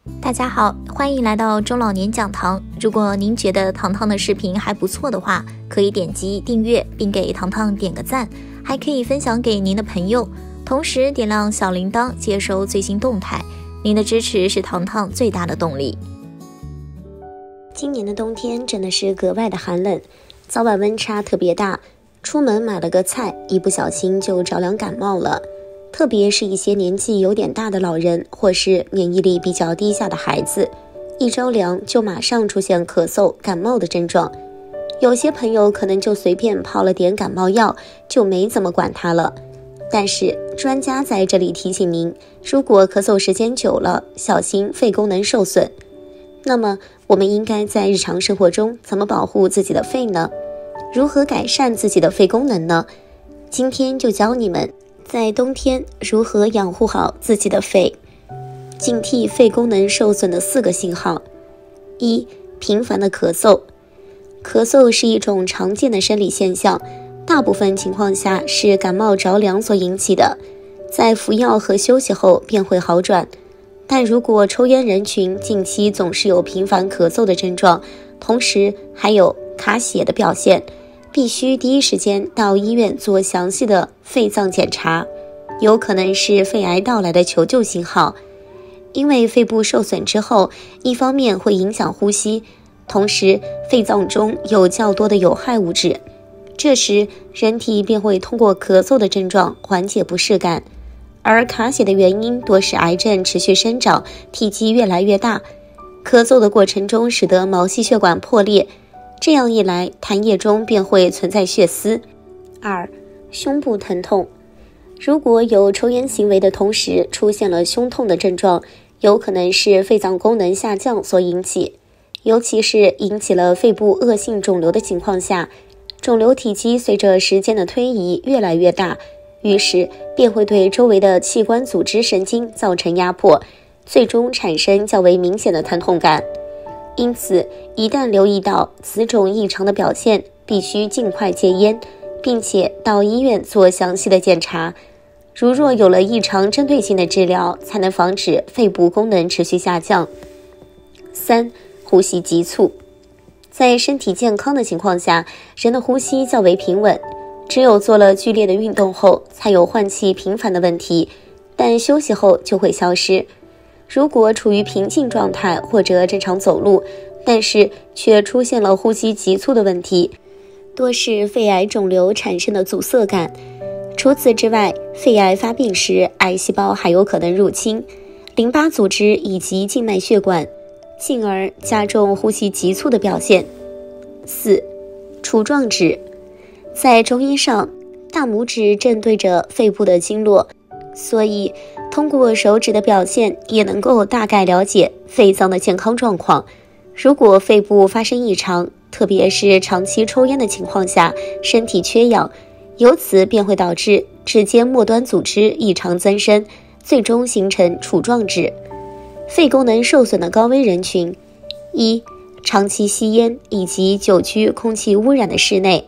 大家好，欢迎来到中老年讲堂。如果您觉得糖糖的视频还不错的话，可以点击订阅并给糖糖点个赞，还可以分享给您的朋友，同时点亮小铃铛接收最新动态。您的支持是糖糖最大的动力。今年的冬天真的是格外的寒冷，早晚温差特别大，出门买了个菜，一不小心就着凉感冒了。特别是一些年纪有点大的老人，或是免疫力比较低下的孩子，一着凉就马上出现咳嗽、感冒的症状。有些朋友可能就随便泡了点感冒药，就没怎么管它了。但是专家在这里提醒您，如果咳嗽时间久了，小心肺功能受损。那么我们应该在日常生活中怎么保护自己的肺呢？如何改善自己的肺功能呢？今天就教你们在冬天如何养护好自己的肺，警惕肺功能受损的4个信号。1、频繁的咳嗽。咳嗽是一种常见的生理现象，大部分情况下是感冒着凉所引起的，在服药和休息后便会好转。但如果抽烟人群近期总是有频繁咳嗽的症状，同时还有卡血的表现，必须第一时间到医院做详细的肺脏检查，有可能是肺癌到来的求救信号。因为肺部受损之后，一方面会影响呼吸，同时肺脏中有较多的有害物质，这时人体便会通过咳嗽的症状缓解不适感。而卡血的原因多是癌症持续生长，体积越来越大，咳嗽的过程中使得毛细血管破裂，这样一来痰液中便会存在血丝。2、胸部疼痛。如果有抽烟行为的同时出现了胸痛的症状，有可能是肺脏功能下降所引起，尤其是引起了肺部恶性肿瘤的情况下，肿瘤体积随着时间的推移越来越大，于是便会对周围的器官组织神经造成压迫，最终产生较为明显的疼痛感。因此一旦留意到此种异常的表现，必须尽快戒烟，并且到医院做详细的检查。如若有了异常针对性的治疗，才能防止肺部功能持续下降。3、呼吸急促。在身体健康的情况下，人的呼吸较为平稳，只有做了剧烈的运动后才有换气频繁的问题，但休息后就会消失。如果处于平静状态或者正常走路，但是却出现了呼吸急促的问题，多是肺癌肿瘤产生的阻塞感。除此之外，肺癌发病时，癌细胞还有可能入侵淋巴组织以及静脉血管，进而加重呼吸急促的表现。4、杵状指。在中医上，大拇指正对着肺部的经络，所以通过手指的表现也能够大概了解肺脏的健康状况。如果肺部发生异常，特别是长期抽烟的情况下，身体缺氧，由此便会导致指尖末端组织异常增生，最终形成杵状指。肺功能受损的高危人群： 1、长期吸烟以及久居空气污染的室内；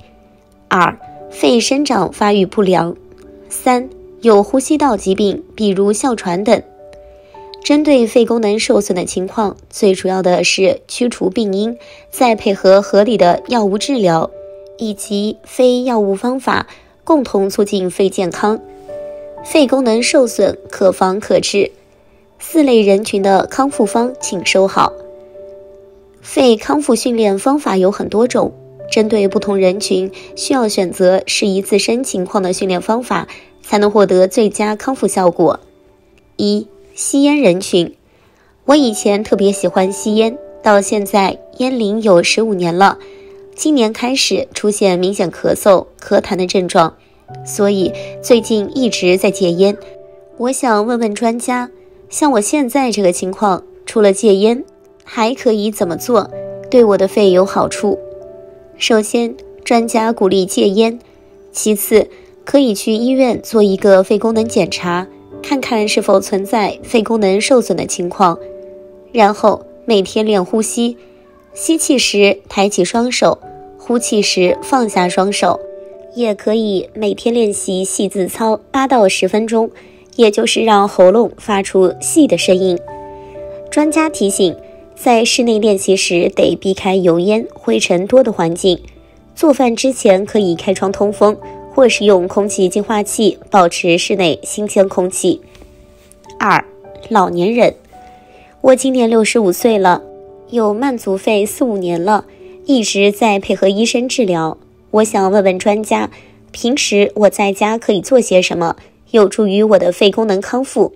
2、肺生长发育不良； 3、有呼吸道疾病，比如哮喘等。针对肺功能受损的情况，最主要的是驱除病因，再配合合理的药物治疗以及非药物方法，共同促进肺健康。肺功能受损可防可治，4类人群的康复方请收好。肺康复训练方法有很多种，针对不同人群，需要选择适宜自身情况的训练方法，才能获得最佳康复效果。1、吸烟人群。我以前特别喜欢吸烟，到现在烟龄有15年了，今年开始出现明显咳嗽、咳痰的症状，所以最近一直在戒烟。我想问问专家，像我现在这个情况，除了戒烟，还可以怎么做，对我的肺有好处？首先，专家鼓励戒烟，其次，可以去医院做一个肺功能检查，看看是否存在肺功能受损的情况。然后每天练呼吸，吸气时抬起双手，呼气时放下双手。也可以每天练习细字操8到10分钟，也就是让喉咙发出细的声音。 专家提醒，在室内练习时得避开油烟、灰尘多的环境。做饭之前可以开窗通风，或是用空气净化器保持室内新鲜空气。2. 老年人，我今年65岁了，有慢阻肺4-5年了，一直在配合医生治疗。我想问问专家，平时我在家可以做些什么，有助于我的肺功能康复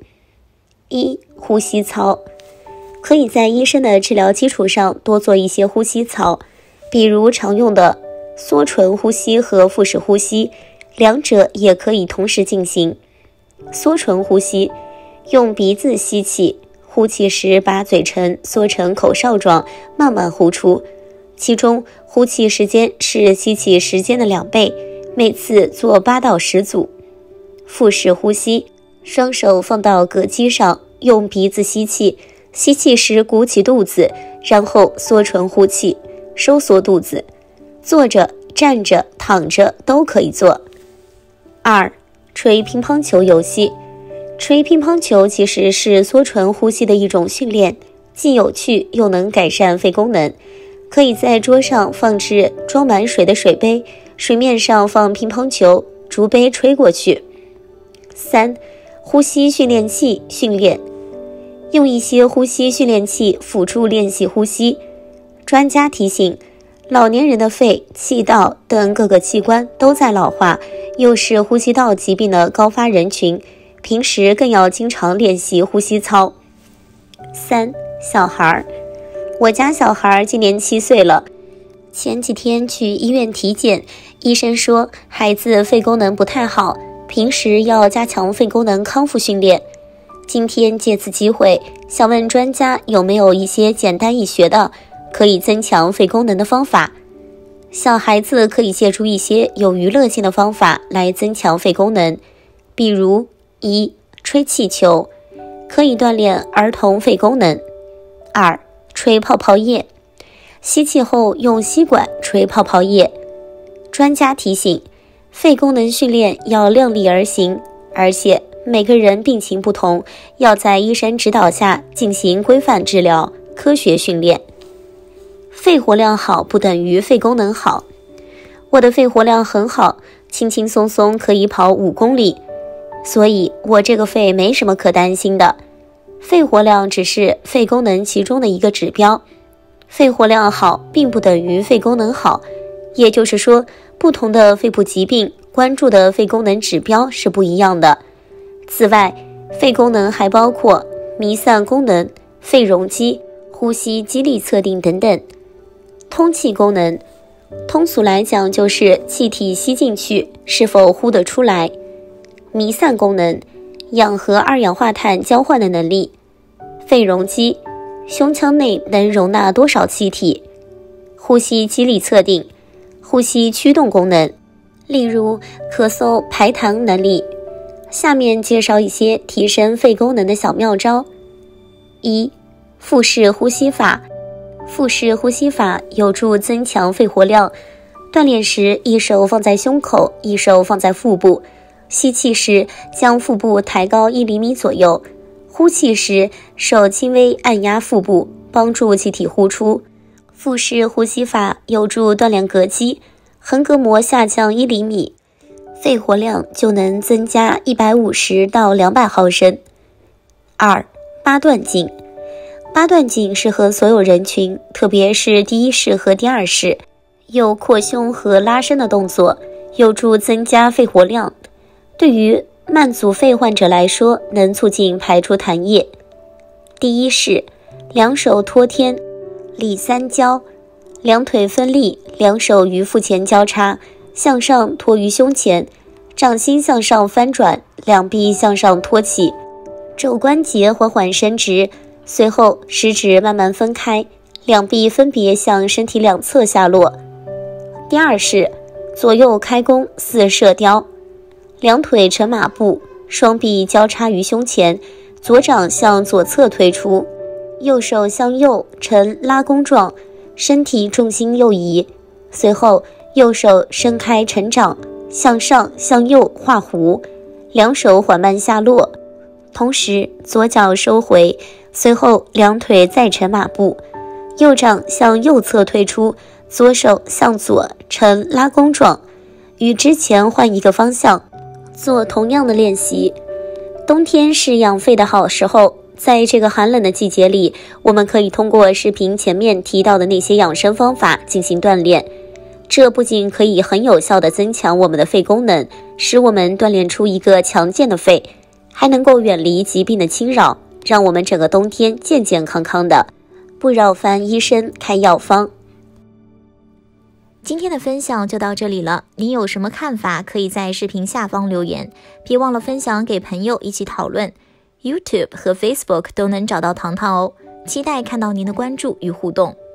？1. 呼吸操，可以在医生的治疗基础上多做一些呼吸操，比如常用的缩唇呼吸和腹式呼吸，两者也可以同时进行。缩唇呼吸，用鼻子吸气，呼气时把嘴唇缩成口哨状，慢慢呼出，其中呼气时间是吸气时间的2倍，每次做8到10组。腹式呼吸，双手放到膈肌上，用鼻子吸气，吸气时鼓起肚子，然后缩唇呼气，收缩肚子。坐着、站着、躺着都可以做。2. 吹乒乓球游戏，吹乒乓球其实是缩唇呼吸的一种训练，既有趣又能改善肺功能。可以在桌上放置装满水的水杯，水面上放乒乓球，逐杯吹过去。3. 呼吸训练器训练，用一些呼吸训练器辅助练习呼吸。专家提醒，老年人的肺、气道等各个器官都在老化，又是呼吸道疾病的高发人群，平时更要经常练习呼吸操。3. 小孩，我家小孩今年7岁了，前几天去医院体检，医生说孩子肺功能不太好，平时要加强肺功能康复训练。今天借此机会，想问专家有没有一些简单易学的可以增强肺功能的方法。小孩子可以借助一些有娱乐性的方法来增强肺功能，比如1. 吹气球，可以锻炼儿童肺功能。2. 吹泡泡液，吸气后用吸管吹泡泡液。专家提醒，肺功能训练要量力而行，而且每个人病情不同，要在医生指导下进行规范治疗，科学训练。肺活量好不等于肺功能好。我的肺活量很好，轻轻松松可以跑5公里，所以我这个肺没什么可担心的。肺活量只是肺功能其中的一个指标，肺活量好并不等于肺功能好，也就是说，不同的肺部疾病关注的肺功能指标是不一样的。此外，肺功能还包括弥散功能、肺容积、呼吸肌力测定等等。通气功能，通俗来讲就是气体吸进去是否呼得出来。弥散功能，氧和二氧化碳交换的能力。肺容积，胸腔内能容纳多少气体。呼吸肌力测定，呼吸驱动功能，例如咳嗽排痰能力。下面介绍一些提升肺功能的小妙招。1. 腹式呼吸法，腹式呼吸法有助增强肺活量。锻炼时，一手放在胸口，一手放在腹部。吸气时，将腹部抬高1厘米左右；呼气时，手轻微按压腹部，帮助气体呼出。腹式呼吸法有助锻炼膈肌，横膈膜下降1厘米，肺活量就能增加150到200毫升。2. 八段锦，八段锦适合所有人群，特别是第一式和第二式，有扩胸和拉伸的动作，有助增加肺活量。对于慢阻肺患者来说，能促进排出痰液。第一式，两手托天，里三交，两腿分立，两手于腹前交叉，向上托于胸前，掌心向上翻转，两臂向上托起，肘关节缓缓伸直，随后食指慢慢分开，两臂分别向身体两侧下落。第二式，左右开弓似射雕，两腿呈马步，双臂交叉于胸前，左掌向左侧推出，右手向右呈拉弓状，身体重心右移，随后右手伸开成掌，向上向右画弧，两手缓慢下落，同时左脚收回， 随后两腿再呈马步，右掌向右侧推出，左手向左呈拉弓状，与之前换一个方向，做同样的练习。冬天是养肺的好时候，在这个寒冷的季节里，我们可以通过视频前面提到的那些养生方法进行锻炼。这不仅可以很有效地增强我们的肺功能，使我们锻炼出一个强健的肺，还能够远离疾病的侵扰，让我们整个冬天健健康康的，不扰烦医生开药方。 今天的分享就到这里了，您有什么看法可以在视频下方留言，别忘了分享给朋友一起讨论。 YouTube 和 Facebook 都能找到糖糖哦，期待看到您的关注与互动。